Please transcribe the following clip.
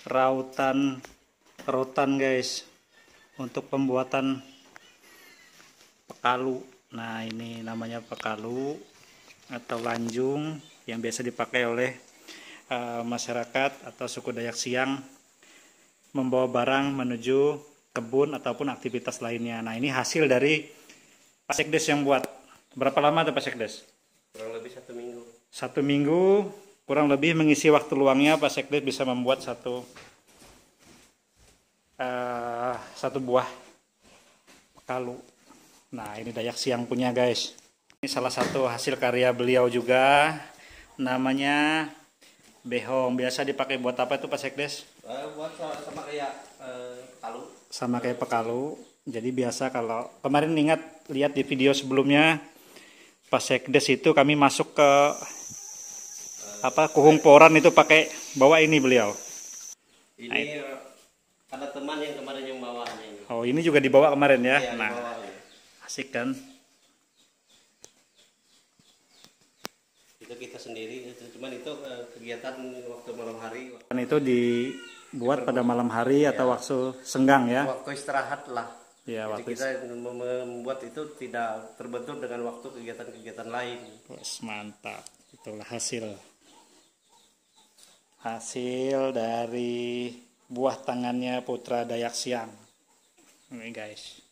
rautan guys, untuk pembuatan pekalu. Nah, ini namanya pekalu atau lanjung yang biasa dipakai oleh masyarakat atau suku Dayak Siang membawa barang menuju kebun ataupun aktivitas lainnya. Nah, ini hasil dari Pak Sekdes yang buat. Berapa lama tuh Pak Sekdes? Kurang lebih 1 minggu. 1 minggu kurang lebih mengisi waktu luangnya Pak Sekdes bisa membuat satu buah pekalu. Nah, ini Dayak Siang punya guys. Ini salah satu hasil karya beliau juga, namanya behong. Biasa dipakai buat apa itu Pak Sekdes? Buat sama kayak pekalu. Sama kayak pekalu. Jadi biasa kalau kemarin lihat di video sebelumnya Pak Sekdes itu kami masuk ke Kuhung Poran itu pakai bawa ini beliau. Ini ada teman yang kemarin yang bawanya ini. Oh, ini juga dibawa kemarin ya. Iya, nah, dibawa. asik kan? Itu kita sendiri, cuman itu kegiatan waktu malam hari. Dan itu dibuat pada malam hari atau waktu senggang ya? Waktu istirahat lah. Ya, jadi waktu kita membuat itu tidak terbentur dengan waktu kegiatan-kegiatan lain. Wes, mantap. Itulah hasil dari buah tangannya putra Dayak Siang. Ini guys.